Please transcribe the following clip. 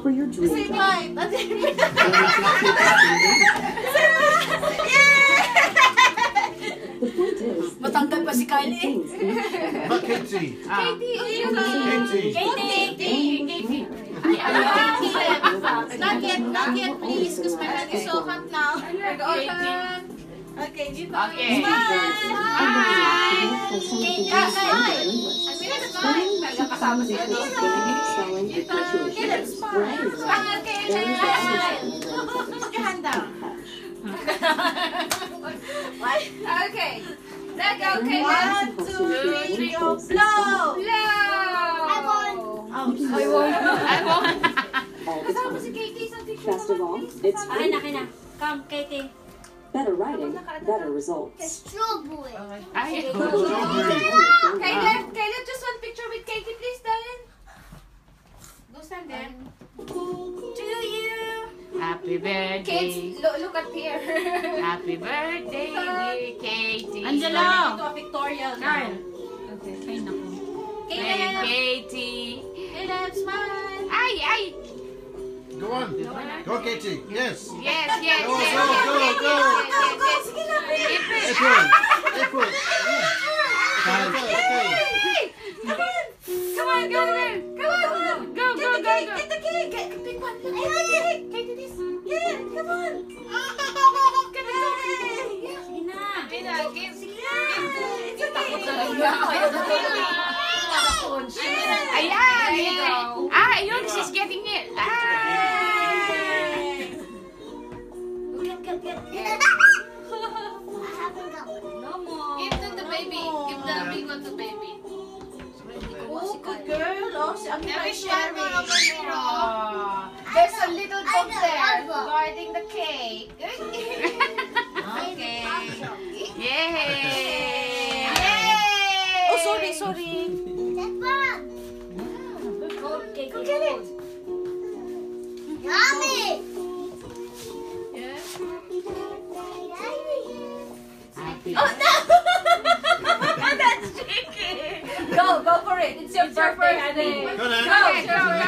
for your dream. Same height. The point is, Matanggal pa si Kylie. Katie. Katie. Not yet, please, because my hand is so hot now. Okay, dito. Okay. Smile. Talaga kasama si ano. Put your hand down. Okay. Let's go, okay. 1, 2, 3, go. Blow. I won. Kasama si Katie sa picture. best of all, it's free. Akin na. Come, Katie. Better writing, better results. Strawberry. Caleb, just one picture with Katie, please, darling. Go stand there. To you. Happy birthday. Kids, look at here. Happy birthday, dear Katie. Angela. Ito, pictorial. Carl. Okay. Ay, naku. Caleb. Katie. Caleb, smile. Ay. Go on. Go, Katie. Yes. Yes. Go. Sige na, April. Okay. Come on, go there. Go. Get the cake. Pick one. Take this. Yeah, come on. Sige na. It's okay. Ayan. Ayun, she's getting it. Get. No more. Give to the baby. Give the big one to baby. Oh, good girl. Oh, I'm Every sharing. one over mirror. There's a little dog there guarding the cake. Okay. Yay. Oh, sorry. Go get it. Yummy. Happy Oh, no. That's tricky. Go for it. It's your birthday, honey. Go now. Go.